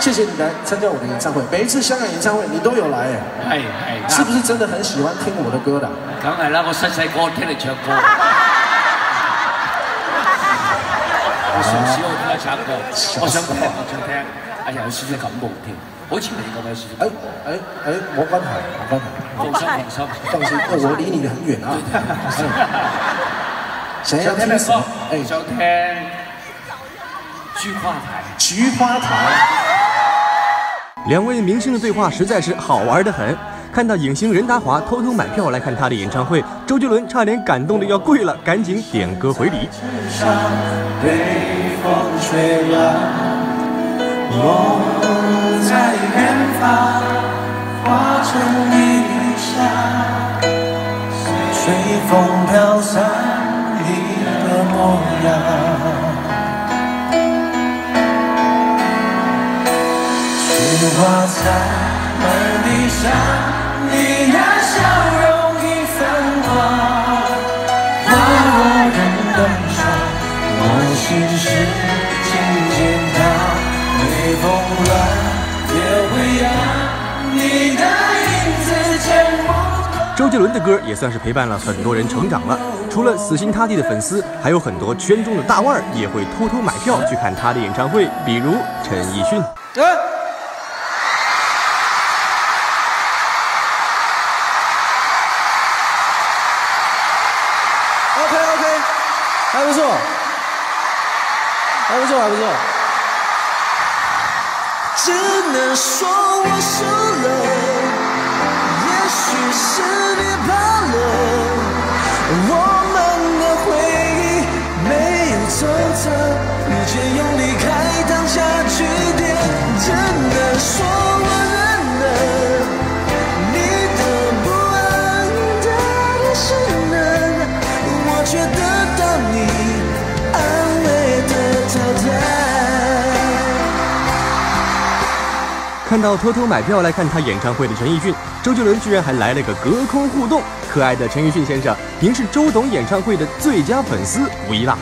谢谢你来参加我的演唱会。每一次香港演唱会你都有来哎，係，是不是真的很喜欢聽我的歌的？ 梗係啦，我細個聽你唱歌。我從小聽你唱歌，我想聽。哎呀，有少少感冒添，好似你咁有少少。 冇關係，冇關係，放心，我離你很遠啊。想要聽咩歌？ 想聽菊花台。 菊花台。 两位明星的对话实在是好玩得很。看到影星任达华偷偷买票来看他的演唱会，周杰伦差点感动得要跪了，赶紧点歌回礼。 我在远方，化成一缕香，随风飘散你的模样。菊花残，满地伤，你的笑容已泛黄，花落人登场，我心事渐渐淡。随风乱，也会让你的影子见不到。 周杰伦的歌也算是陪伴了很多人成长了。除了死心塌地的粉丝，还有很多圈中的大腕儿也会偷偷买票去看他的演唱会，比如陈奕迅。 OK， 还不错，还不错，还不错。只能说我输了，也许是你怕了，我们的回忆没有走着，你却用离开当下句点。只能说我认了，你的不安的是人，我却得到你安慰的淘汰。 看到偷偷买票来看他演唱会的陈奕迅，周杰伦居然还来了个隔空互动。可爱的陈奕迅先生，您是周董演唱会的最佳粉丝无疑啦！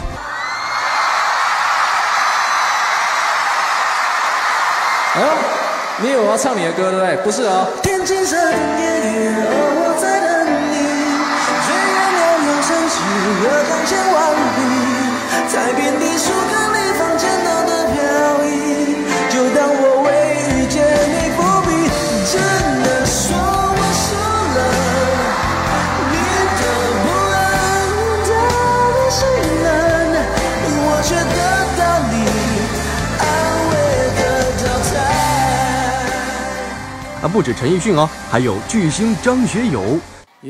你以为我要唱你的歌对不对？不是哦。天青色等夜，我在等你。岁月袅袅升起，河港千万里，在遍地树根里放见到的飘逸，就当我为遇见你伏笔。只能说我输了，你的不安的是人，我却得到你安慰的淘汰。 不止陈奕迅哦，还有巨星张学友。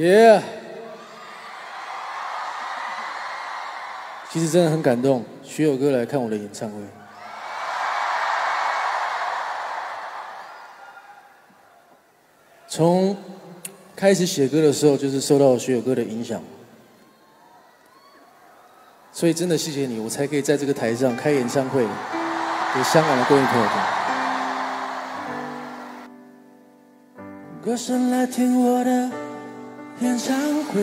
其实真的很感动，学友哥来看我的演唱会。从开始写歌的时候，就是受到学友哥的影响，所以真的谢谢你，我才可以在这个台上开演唱会，给香港的各位朋友听。歌声来听我的演唱会，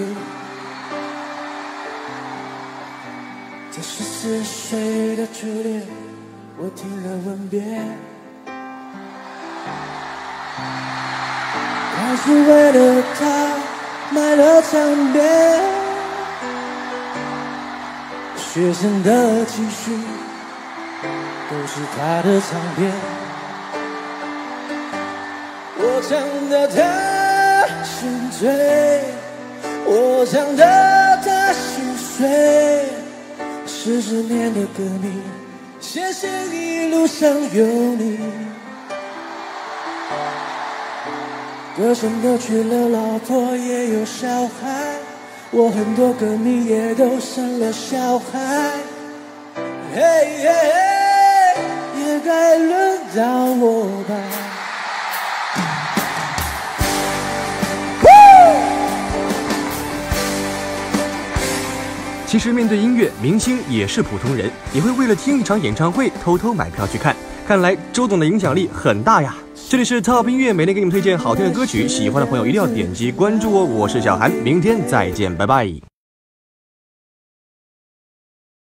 这14岁的初恋，我听了吻别，还是为了他买了唱片，学生的积蓄都是他的唱片。我唱得他心醉，我唱得他心碎。40年的歌迷，谢谢一路上有你。歌声都娶了老婆，也有小孩，我很多歌迷也都生了小孩。嘿嘿嘿，也该轮到我吧。 其实面对音乐，明星也是普通人，也会为了听一场演唱会偷偷买票去看。看来周董的影响力很大呀！这里是 Top 音乐，每天给你们推荐好听的歌曲，喜欢的朋友一定要点击关注哦。我是小韩，明天再见，拜拜。